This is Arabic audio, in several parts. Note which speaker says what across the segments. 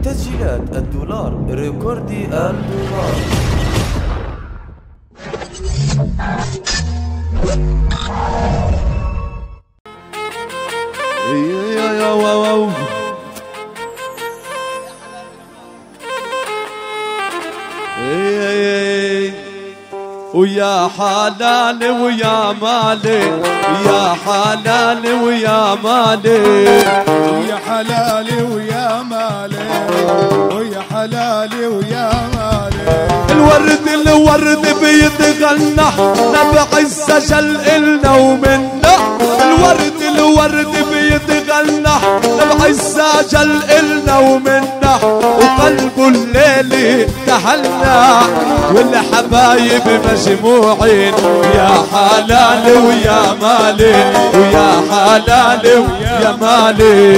Speaker 1: تسجيلات الدولار ريكوردي الدولار.
Speaker 2: ويا حلال ويا مالي، يا حلال ويا مالي،
Speaker 3: ويا حلالي ويا مالي، ويا حلالي ويا مالي.
Speaker 2: الورد بيتغنى نبع السجل إلنا ومنا. الورد بيتغنى نبع السجل إلنا ومنا. وقلبه الليل تهنى والحبايب مجموعين. يا حلال ويا مالي، ويا حلال ويا مالي.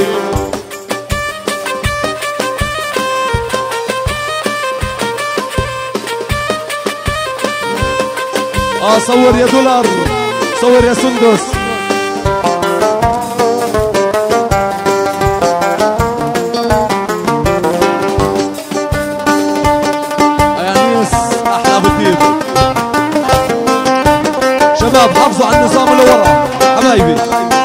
Speaker 2: صور يا دولار، صور يا سندس. يا نيس احلى بطيب. شباب حافظوا على النظام اللي ورا حبايبي.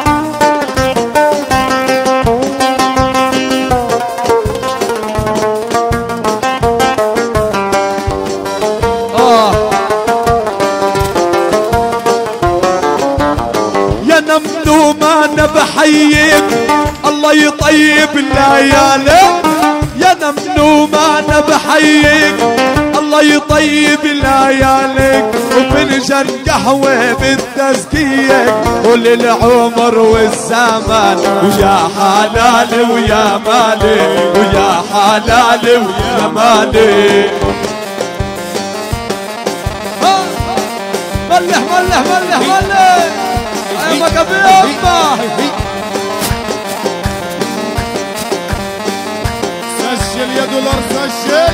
Speaker 2: نمنو ما نبحييك الله يطيب الليالي. يا نمنو ما نبحييك الله يطيب لياليك. وفنجان قهوة بالتزكيك وللعمر والزمان. ويا حلال ويا مالي، ويا حلال ويا مالي. ملح ملح ملح ملح يا مكبيبة.
Speaker 3: سجل يا دولار سجل.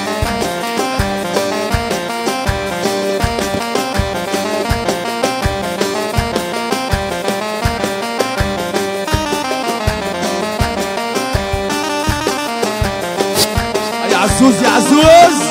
Speaker 2: يا عزوز يا عزوز.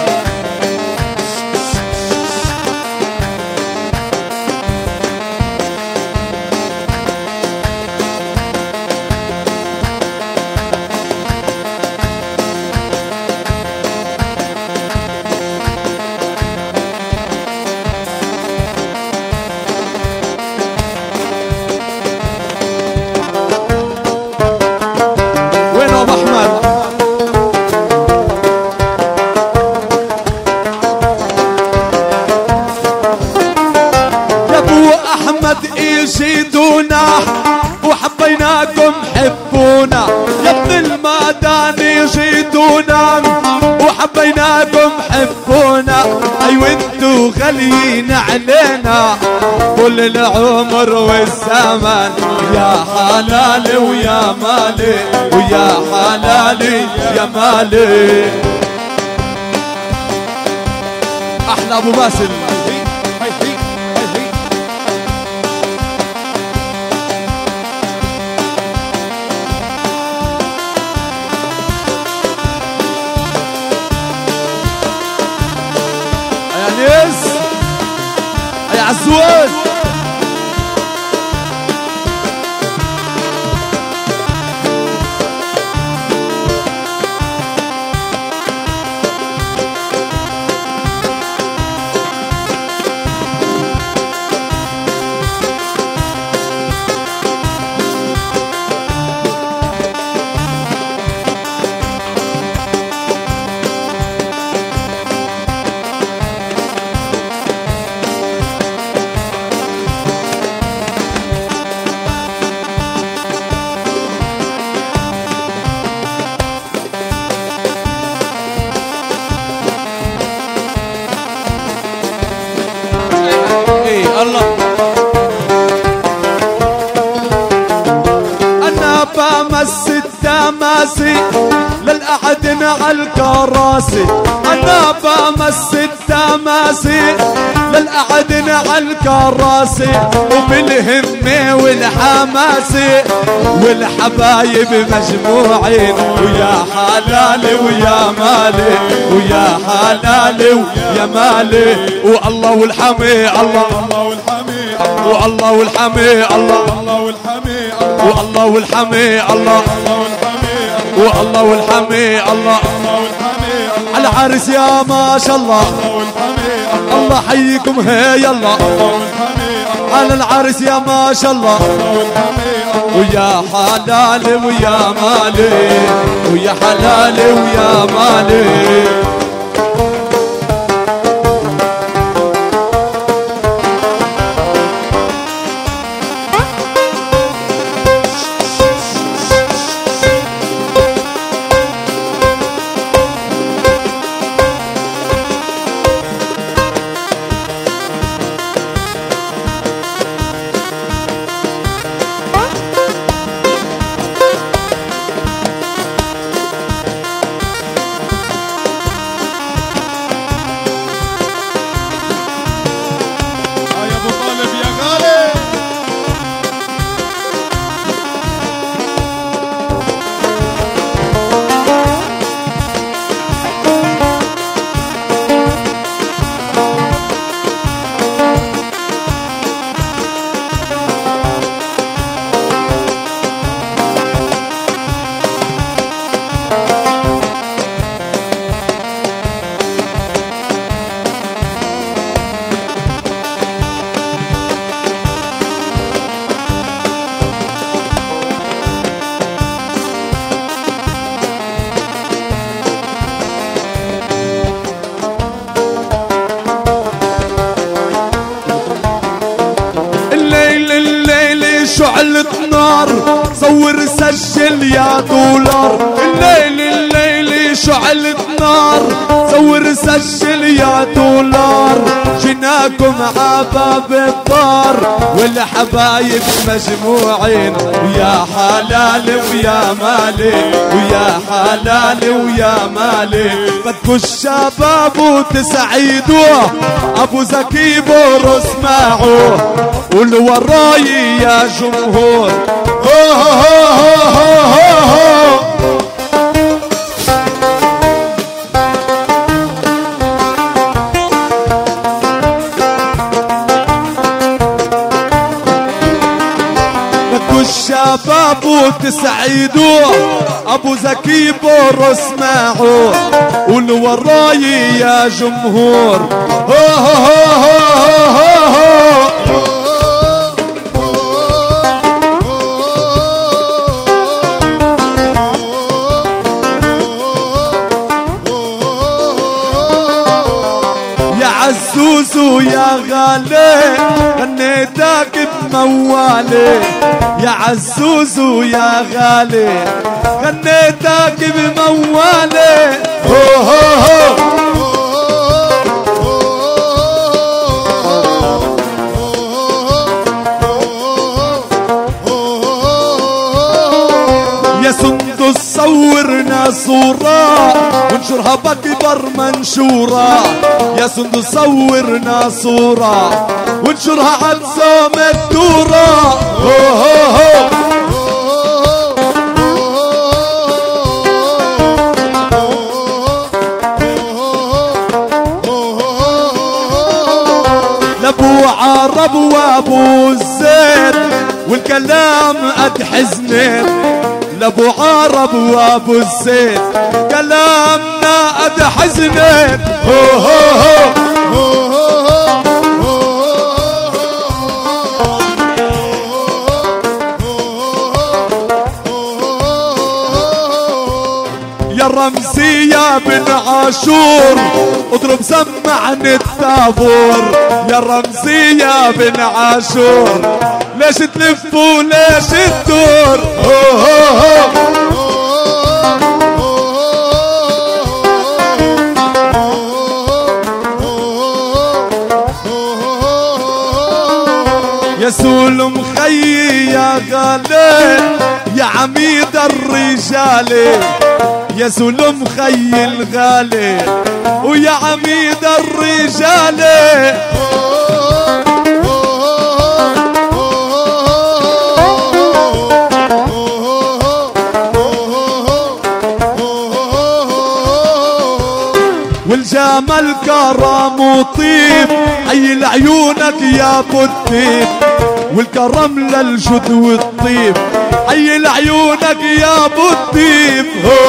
Speaker 2: يجيدونا وحبيناكم حبونا. يا ابن المدان يجيدونا وحبيناكم حبونا. ايوه انتو غاليين علينا كل العمر والزمان. يا حلال ويا مالي، ويا حلالي يا مالي. احلى ابو باسل. يا عزوز. الله أنا بمس التماسي للأ للقعدن على الكراسي انا بمس التماسي، للقعدن على الكراسي وبالهمة والحماسي، والحبايب مجموعين ويا حلالي ويا مالي، ويا حلالي ويا مالي، والله والحمي الله، والله والحمي الله، والله والحمي الله، والله والحمي الله، على العرس يا ما شاء الله، الله حيكم هي يلا، على العرس يا ما شاء الله، ويا حلالي ويا مالي، ويا حلالي ويا مالي. شعلة نار صور سجل يا دولار، الليل شعلة نار صور سجل يا دولار، جناكم عباب الدار والحبايب مجموعين، ويا حلالي ويا مالي، ويا حلالي ويا مالي، بدكوا الشباب وتسعيدوه ابو زكي بورس معه، والوراي يا جمهور هو هو هو هو هو. بدكوا الشباب وتسعيدوه ابو زكي بورس معه، والوراي يا جمهور هو هو هو هو هو. عزوزو يا غالي غنيتك بموالي، يا عزوزو يا غالي غنيتك بموالي، هو هو هو. يا سندس صورنا صورة وانشرها بكبر منشورة، يا سندس صورنا صورة وانشرها عالسوم الدورة، هو هو هو. لابو عرب وابو الزيت والكلام قد حزنت، لابو عرب وابو الزيت كلامنا قد حزنت، هو هو يا رمزي يا بن عاشور اضرب سمعني الطابور، يا رمزي يا بن عاشور ليش تلف وليش تدور، هو هو هو. يا سول مخي يا غالي يا عميد الرجال، يا سلم خي الغالي ويا عميد الرجال. والجمال كرم وطيب حي لعيونك يا ابو الطيب، والكرم للجد والطيب حي لعيونك يا ابو الطيب.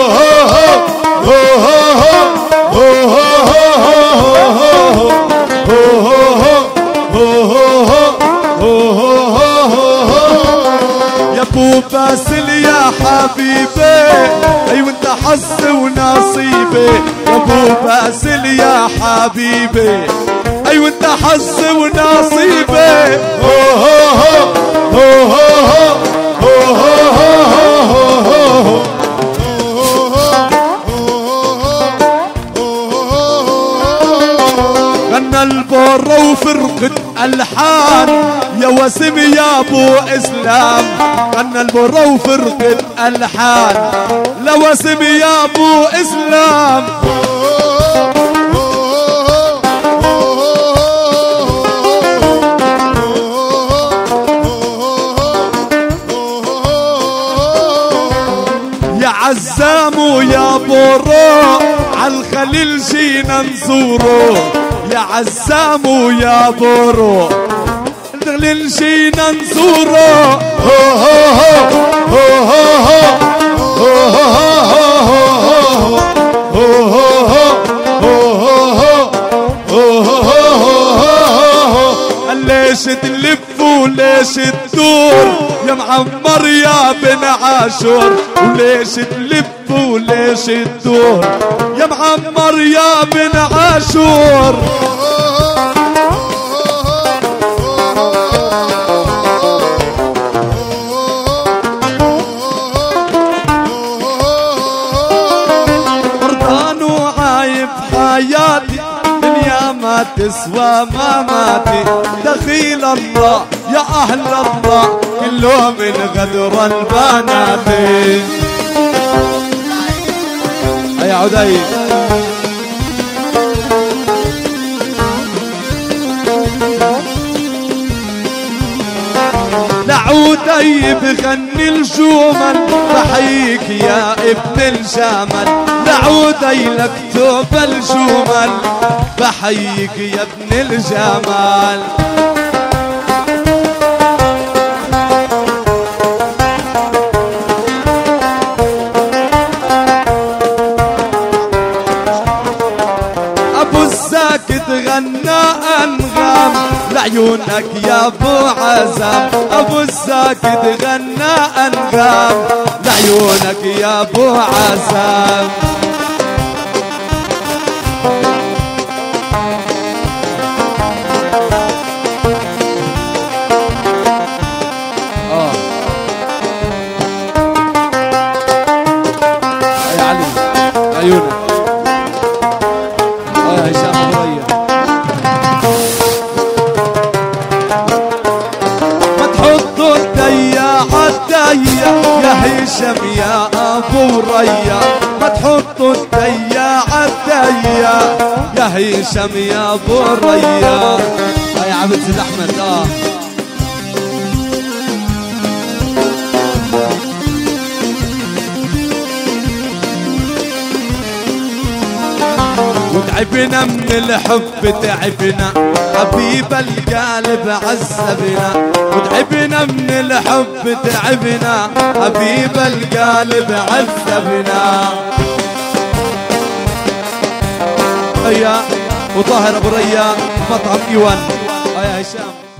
Speaker 2: يا ابو باسل يا حبيبي اي وانت حظي ونصيبي، يا ابو باسل يا حبيبي اي وانت حظي ونصيبي. غنى البورة وفرقة ألحان يا وسيم يا ابو اسلام، غنى البورة وفرقة ألحان لوسيم يا ابو اسلام. يا عزام ويا بورو عالخليل جينا نزورو، يا عزام ويا بورو الخليل جينا نزورو. ليش تلف وليش تدور يا معمر يا بن عاشور، وليش تلف وليش تدور يا معمر يا بن عاشور. مرضان وعايب حياتي دنيا ما تسوى مماتي، دخيل الله يا أهل الله كله من غدر البنات. يا عدي لعودي بغني الجمل بحييك يا ابن الجمل، لعودي لكتب الجمل بحييك يا ابن الجمال. ابو الساكت غنى انغام لعيونك يا ابو عزام، ابو الساكت غنى انغام لعيونك يا ابو عزام. يا علي عيونك يا هشام مريا ما تحطوا الديا عالديا يا هشام يا ابو ريا، ما تحطوا الديا عالديا يا هشام يا ابو ريا. يا عبد سيد احمد وتعبنا من الحب تعبنا حبيب القلب عذبنا، وتعبنا من الحب تعبنا حبيب القلب عذبنا. يا وطاهر ابو ريا مطعم ايوان يا هشام.